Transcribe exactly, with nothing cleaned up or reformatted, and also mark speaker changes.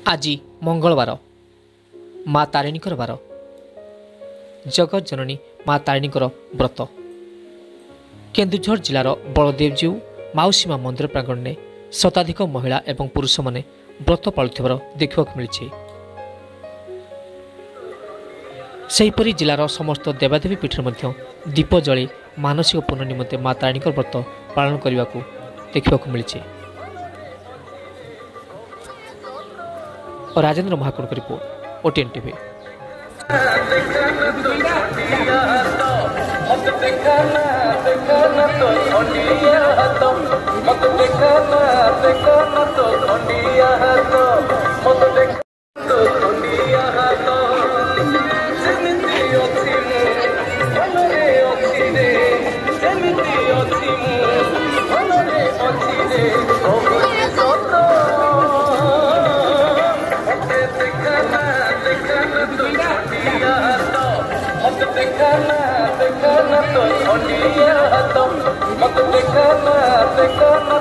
Speaker 1: আজি मंगलवार माँ तारिणीकर बार जगत जननी माँ तारिणीकर व्रत केन्दुझर जिलार बलदेवजीउ माउसीमा मंदिर प्रांगण में शताधिक महिला एवं पुरुष माने व्रत पालुथिबार देखा मिली। सेहीपरि जिलार समस्त देवादेवी पीठ में दीप जली मानसिक पूर्ण निमंते माँ तारिणीकर व्रत पालन करने को देखा मिली। राजेंद्र महाकुड़ की रिपोर्ट ओटीएन टीवी।
Speaker 2: देखना देखना तो देखना देखना देखना